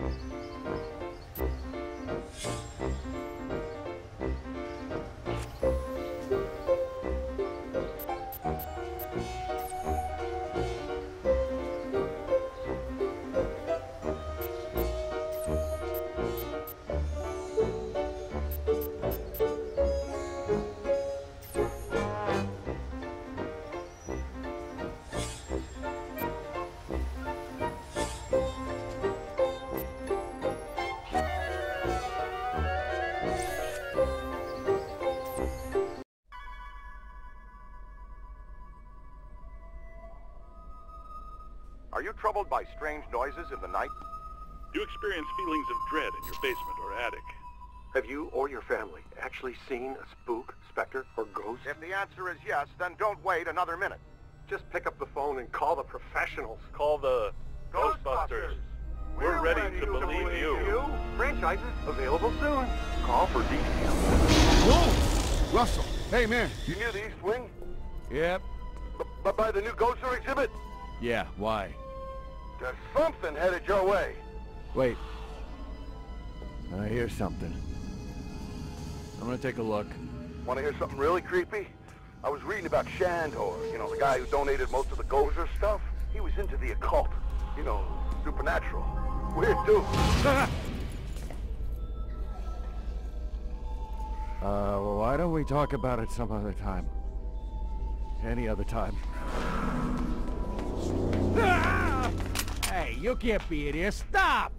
Are you troubled by strange noises in the night? Do you experience feelings of dread in your basement or attic? Have you or your family actually seen a spook, specter, or ghost? If the answer is yes, then don't wait another minute. Just pick up the phone and call the professionals. Call the Ghostbusters. We're ready to believe you. Franchises available soon. Call for details. Whoa! Russell, hey man. You near the East Wing? Yep. By the new Ghoster exhibit? Yeah, why? There's something headed your way. Wait. I hear something. I'm gonna take a look. Want to hear something really creepy? I was reading about Shandor, you know, the guy who donated most of the Gozer stuff. He was into the occult, you know, supernatural. Weird dude. Well, why don't we talk about it some other time? Any other time. Hey, you can't be in here. Stop!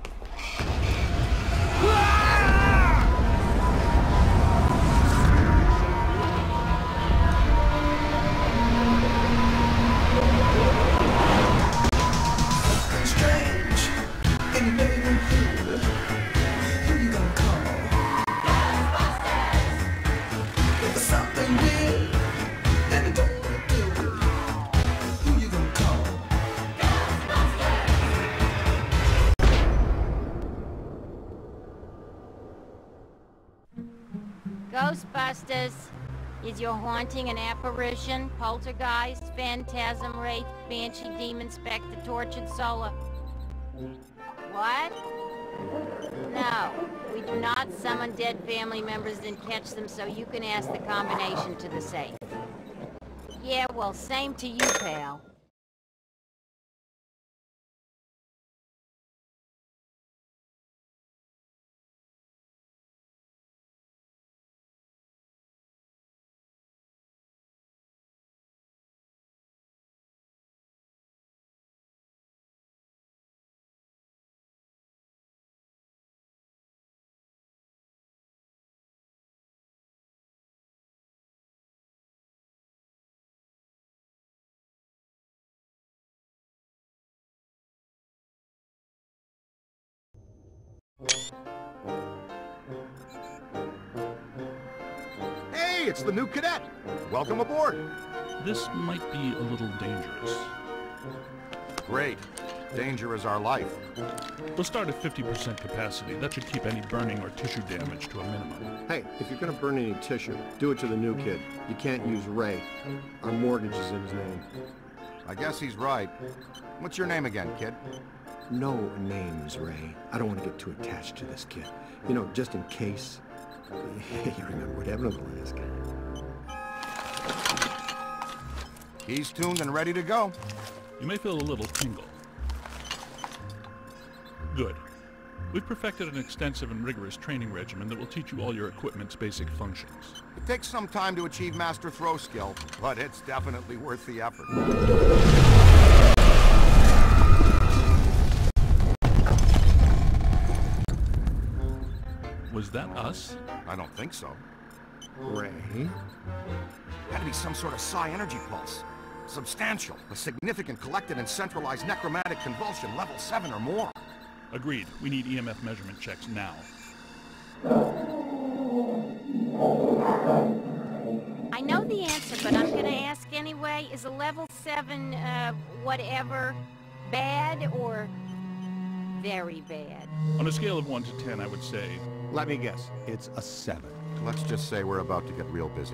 Strange in the neighborhood. Who you gonna call? Ghostbusters. If there's something weird and it don't look good, who you gonna call? Ghostbusters. Is your haunting an apparition, poltergeist, phantasm, wraith, banshee, demon, spectre, tortured soul? What? No, we do not summon dead family members and catch them, so you can ask the combination to the safe. Yeah, well, same to you, pal. Hey, it's the new cadet. Welcome aboard. This might be a little dangerous. Great. Danger is our life. We'll start at 50% capacity. That should keep any burning or tissue damage to a minimum. Hey, if you're gonna burn any tissue, do it to the new kid. You can't use Ray. Our mortgage is in his name. I guess he's right. What's your name again, kid? No names, Ray. I don't want to get too attached to this kid. You know, just in case. You remember what happened to the last guy. He's tuned and ready to go. You may feel a little tingle. Good. We've perfected an extensive and rigorous training regimen that will teach you all your equipment's basic functions. It takes some time to achieve master throw skill, but it's definitely worth the effort. Was that us? I don't think so. Ray? Had to be some sort of psi energy pulse. Substantial, a significant collected and centralized necromantic convulsion, level 7 or more. Agreed. We need EMF measurement checks now. I know the answer, but I'm gonna ask anyway. Is a level 7, whatever, bad or very bad? On a scale of 1 to 10, I would say... Let me guess. It's a 7. Let's just say we're about to get real busy.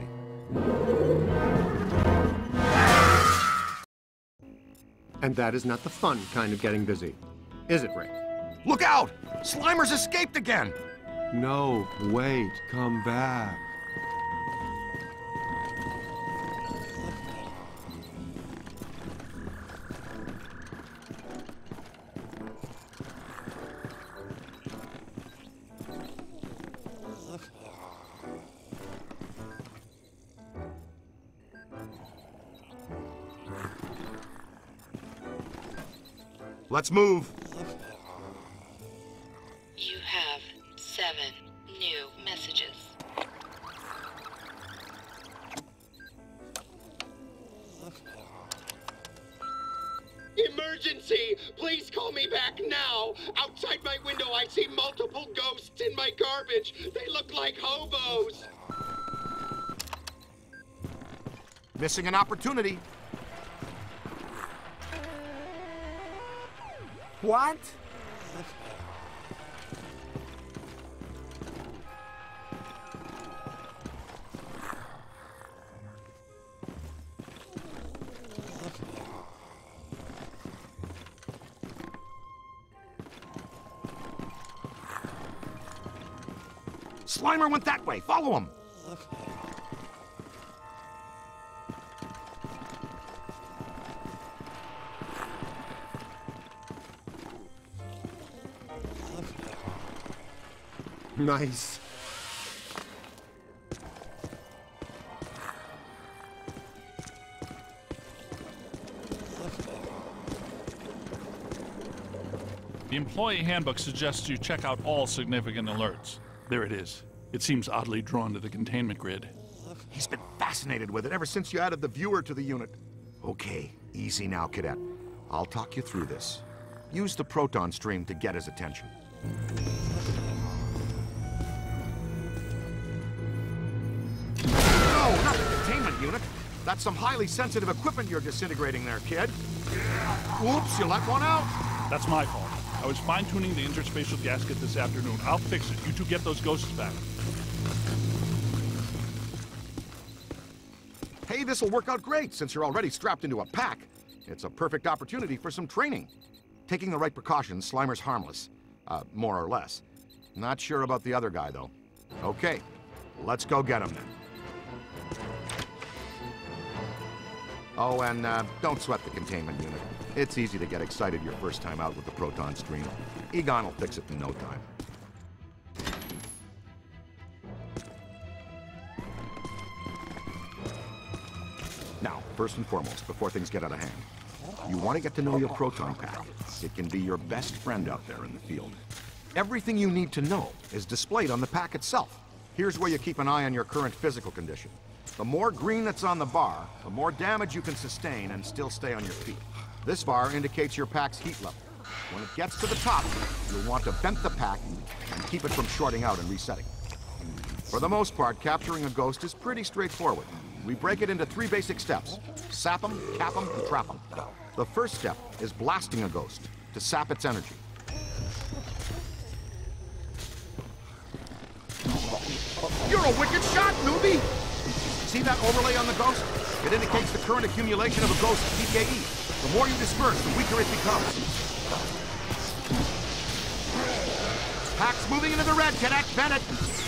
And that is not the fun kind of getting busy. Is it, Ray? Look out! Slimer's escaped again! No, wait, come back. Let's move. You have 7 new messages. Emergency! Please call me back now! Outside my window I see multiple ghosts in my garbage! They look like hobos! Missing an opportunity. What? Slimer went that way. Follow him. Nice. The employee handbook suggests you check out all significant alerts. There it is. It seems oddly drawn to the containment grid. He's been fascinated with it ever since you added the viewer to the unit. Okay, easy now, Cadet. I'll talk you through this. Use the proton stream to get his attention. No, not the containment unit. That's some highly sensitive equipment you're disintegrating there, kid. Oops, you let one out. That's my fault. I was fine-tuning the interspatial gasket this afternoon. I'll fix it. You two get those ghosts back. Hey, this'll work out great since you're already strapped into a pack. It's a perfect opportunity for some training. Taking the right precautions, Slimer's harmless. More or less. Not sure about the other guy, though. Okay, let's go get him then. Oh, and don't sweat the containment unit. It's easy to get excited your first time out with the proton stream. Egon will fix it in no time. Now, first and foremost, before things get out of hand, you want to get to know your proton pack. It can be your best friend out there in the field. Everything you need to know is displayed on the pack itself. Here's where you keep an eye on your current physical condition. The more green that's on the bar, the more damage you can sustain and still stay on your feet. This bar indicates your pack's heat level. When it gets to the top, you'll want to vent the pack and keep it from shorting out and resetting. For the most part, capturing a ghost is pretty straightforward. We break it into 3 basic steps: sap them, cap them, and trap them. The first step is blasting a ghost to sap its energy. You're a wicked shot, newbie! See that overlay on the ghost? It indicates the current accumulation of a ghost's PKE. The more you disperse, the weaker it becomes. Pack's moving into the red, Cadet Bennett!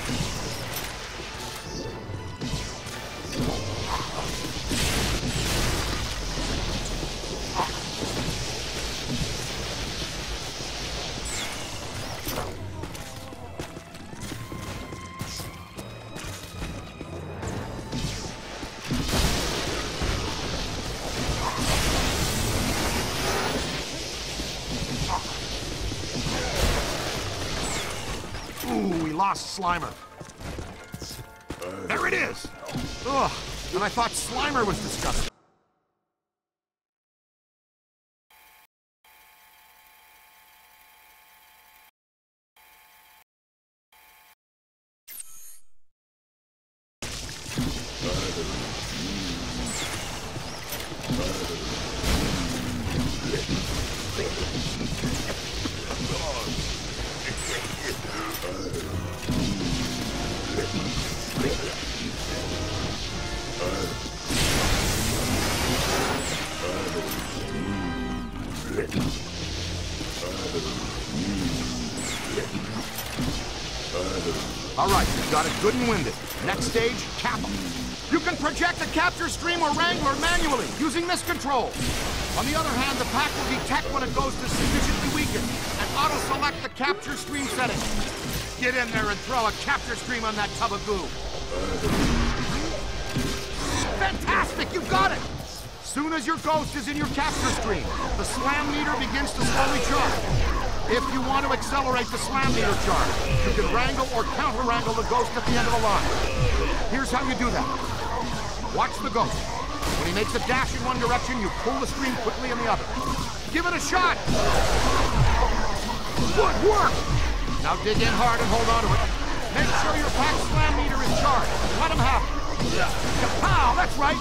Ooh, we lost Slimer. There it is! Ugh, and I thought Slimer was disgusting. All right, you've got it good and winded. Next stage, cap them. You can project a capture stream or wrangler manually, using this control. On the other hand, the pack will detect when a ghost is sufficiently weakened and auto-select the capture stream setting. Get in there and throw a capture stream on that tub of goo. Fantastic! You got it! Soon as your ghost is in your capture stream, the slam meter begins to slowly charge. If you want to accelerate the slam meter charge, you can wrangle or counter-wrangle the ghost at the end of the line. Here's how you do that. Watch the ghost. When he makes a dash in one direction, you pull the stream quickly in the other. Give it a shot! Good work! Now dig in hard and hold on to it. Make sure your pack slam meter is charged. Let him have it. Kapow! That's right!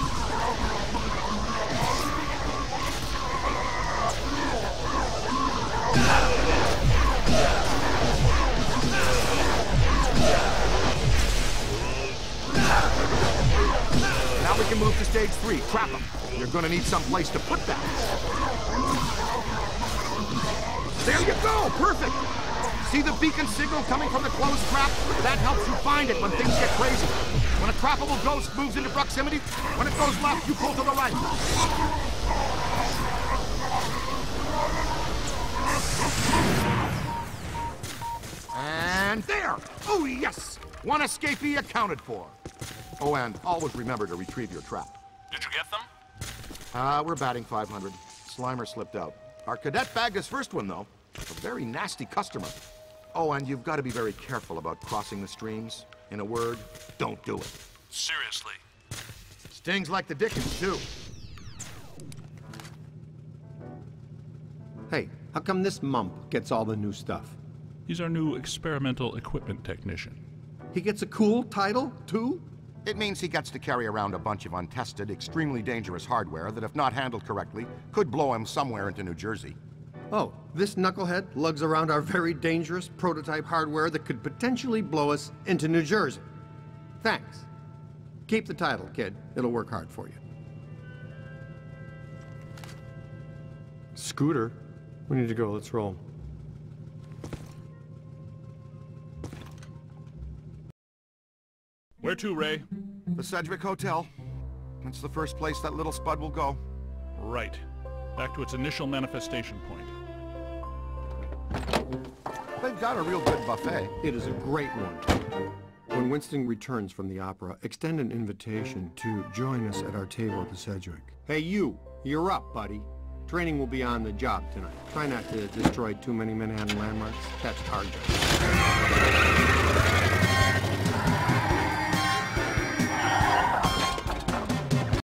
Now we can move to stage 3, trap them. You're gonna need some place to put that. There you go, perfect! See the beacon signal coming from the closed trap? That helps you find it when things get crazy. When a trappable ghost moves into proximity, when it goes left, you pull to the right. And there! Oh, yes! One escapee accounted for. Oh, and always remember to retrieve your trap. Did you get them? We're batting 500. Slimer slipped out. Our cadet bagged his first one, though. A very nasty customer. Oh, and you've got to be very careful about crossing the streams. In a word, don't do it. Seriously. Stings like the dickens, too. Hey, how come this mump gets all the new stuff? He's our new experimental equipment technician. He gets a cool title, too? It means he gets to carry around a bunch of untested, extremely dangerous hardware that, if not handled correctly, could blow him somewhere into New Jersey. Oh, this knucklehead lugs around our very dangerous prototype hardware that could potentially blow us into New Jersey. Thanks. Keep the title, kid. It'll work hard for you. Scooter, we need to go. Let's roll. Where to, Ray? The Sedgwick Hotel. It's the first place that little spud will go. Right. Back to its initial manifestation point. They've got a real good buffet. It is a great one. When Winston returns from the opera, extend an invitation to join us at our table at the Sedgwick. Hey, you're up, buddy. Training will be on the job tonight. Try not to destroy too many Manhattan landmarks. That's our job.